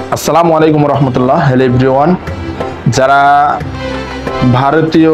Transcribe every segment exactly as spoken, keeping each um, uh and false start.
আসসালামু আলাইকুম রহমতুল্লাহ। Hello everyone, যারা ভারতীয়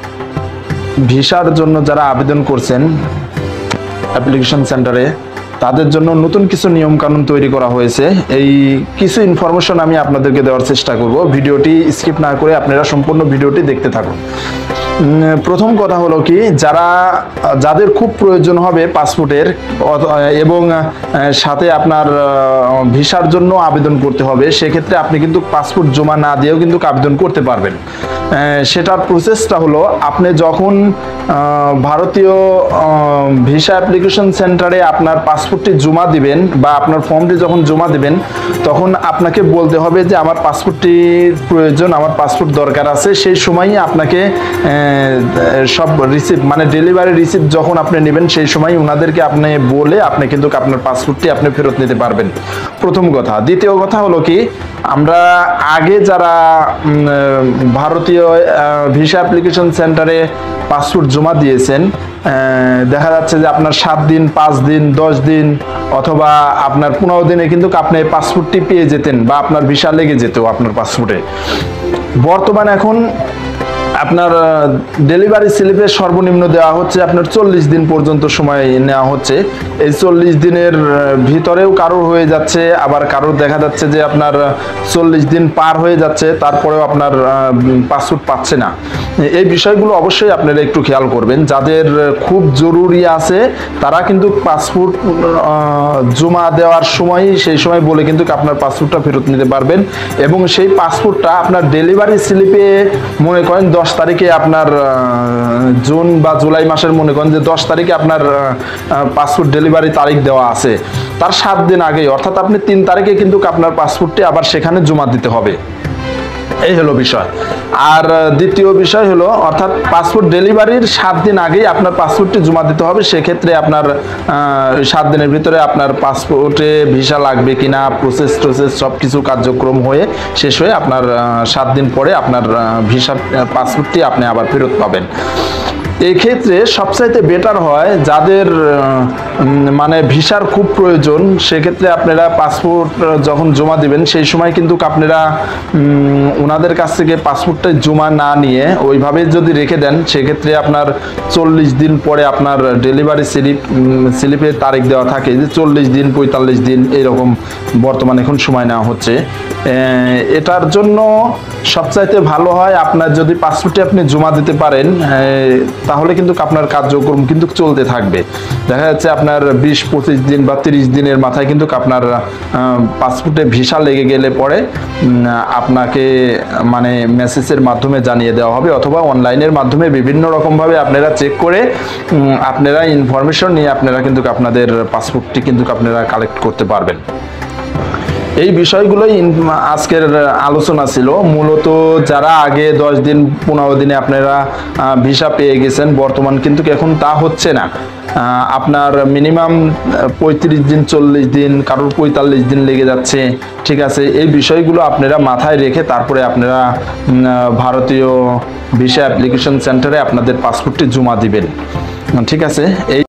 ভিসার জন্য যারা আবেদন করছেন অ্যাপ্লিকেশন সেন্টারে, তাদের জন্য নতুন কিছু নিয়ম কানুন তৈরি করা হয়েছে। এই কিছু ইনফরমেশন আমি আপনাদেরকে দেওয়ার চেষ্টা করব। ভিডিওটি স্কিপ না করে আপনারা সম্পূর্ণ ভিডিওটি দেখতে থাকুন। প্রথম কথা হলো কি, যারা যাদের খুব প্রয়োজন হবে পাসপোর্টের এবং সাথে আপনার ভিসার জন্য আবেদন করতে হবে, সেক্ষেত্রে আপনি কিন্তু পাসপোর্ট জমা না দিয়েও কিন্তু আবেদন করতে পারবেন। সেটার প্রসেসটা হলো, আপনি যখন ভারতীয় ভিসা অ্যাপ্লিকেশন সেন্টারে আপনার পাসপোর্টটি জমা দিবেন বা আপনার ফর্মটি যখন জমা দিবেন, তখন আপনাকে বলতে হবে যে আমার পাসপোর্টটির প্রয়োজন, আমার পাসপোর্ট দরকার আছে। সেই সময়ই আপনাকে সব রিসিপ্ট মানে ডেলিভারি রিসিপ্ট যখন আপনি নেবেন, সেই সময় ওনাদেরকে আপনি বলে আপনি কিন্তু আপনার পাসপোর্টটি আপনি ফেরত নিতে পারবেন। প্রথম কথা। দ্বিতীয় কথা হলো কি, আমরা আগে যারা ভারতীয় ভিসা অ্যাপ্লিকেশন সেন্টারে পাসপোর্ট জমা দিয়েছেন, দেখা যাচ্ছে যে আপনার সাত দিন, পাঁচ দিন, দশ দিন অথবা আপনার পনেরো দিনে কিন্তু আপনি পাসপোর্টটি পেয়ে যেতেন বা আপনার ভিসা লেগে যেত আপনার পাসপোর্টে। বর্তমানে এখন আপনার ডেলিভারি স্লিপে সর্বনিম্ন দেওয়া হচ্ছে আপনার চল্লিশ দিন পর্যন্ত সময় নেওয়া হচ্ছে। এই চল্লিশ দিনের ভিতরেও কারোর হয়ে যাচ্ছে, আবার কারোর দেখা যাচ্ছে যে আপনার চল্লিশ দিন পার হয়ে যাচ্ছে, তারপরেও আপনার পাসপোর্ট পাচ্ছে না। এই বিষয়গুলো অবশ্যই আপনারা একটু খেয়াল করবেন। যাদের খুব জরুরি আছে তারা কিন্তু পাসপোর্ট জমা দেওয়ার সময় সেই সময় বলে কিন্তু আপনার পাসপোর্টটা ফেরত নিতে পারবেন। এবং সেই পাসপোর্টটা আপনার ডেলিভারি স্লিপে মনে করেন দশ তারিখে আপনার জুন বা জুলাই মাসের মনে করেন যে দশ তারিখে আপনার পাসপোর্ট ডেলিভারি তারিখ দেওয়া আছে, তার সাত দিন আগেই অর্থাৎ আপনি তিন তারিখে কিন্তু আপনার পাসপোর্টটি আবার সেখানে জমা দিতে হবে। এই হলো বিষয়। আর দ্বিতীয় বিষয় হলো, অর্থাৎ পাসপোর্ট ডেলিভারির সাত দিন আগেই আপনার পাসপোর্টটি জমা দিতে হবে। সেক্ষেত্রে আপনার সাত দিনের ভিতরে আপনার পাসপোর্টে ভিসা লাগবে কিনা, প্রসেস ট্রসেস সব কিছু কার্যক্রম হয়ে শেষ হয়ে আপনার সাত দিন পরে আপনার ভিসা পাসপোর্টটি আপনি আবার ফেরত পাবেন। এই ক্ষেত্রে সবচাইতে বেটার হয় যাদের মানে ভিসার খুব প্রয়োজন, সেক্ষেত্রে আপনারা পাসপোর্ট যখন জমা দিবেন সেই সময় কিন্তু আপনারা ওনাদের কাছ থেকে পাসপোর্টটা জমা না নিয়ে ওইভাবে যদি রেখে দেন, সেক্ষেত্রে আপনার চল্লিশ দিন পরে আপনার ডেলিভারি স্লিপ স্লিপের তারিখ দেওয়া থাকে যে চল্লিশ দিন, পঁয়তাল্লিশ দিন এরকম বর্তমানে এখন সময় নেওয়া হচ্ছে। এটার জন্য সবচাইতে ভালো হয় আপনার যদি পাসপোর্টে আপনি জমা দিতে পারেন, তাহলে কিন্তু আপনার কার্যক্রম কিন্তু চলতে থাকবে। দেখা যাচ্ছে আপনার বিশ পঁচিশ দিন বা তিরিশ দিনের মাথায় কিন্তু আপনার পাসপোর্টে ভিসা লেগে গেলে পরে আপনাকে মানে মেসেজের মাধ্যমে জানিয়ে দেওয়া হবে, অথবা অনলাইনের মাধ্যমে বিভিন্ন রকমভাবে আপনারা চেক করে আপনারা ইনফরমেশন নিয়ে আপনারা কিন্তু আপনাদের পাসপোর্টটি কিন্তু আপনারা কালেক্ট করতে পারবেন। এই বিষয়গুলোই আজকের আলোচনা ছিল। মূলত যারা আগে দশ দিন পনেরো দিনে আপনারা ভিসা পেয়ে গেছেন, বর্তমান কিন্তু এখন তা হচ্ছে না। আপনার মিনিমাম পঁয়ত্রিশ দিন, চল্লিশ দিন, কারোর পঁয়তাল্লিশ দিন লেগে যাচ্ছে। ঠিক আছে, এই বিষয়গুলো আপনারা মাথায় রেখে তারপরে আপনারা ভারতীয় ভিসা অ্যাপ্লিকেশন সেন্টারে আপনাদের পাসপোর্টটি জমা দিবেন। ঠিক আছে। এই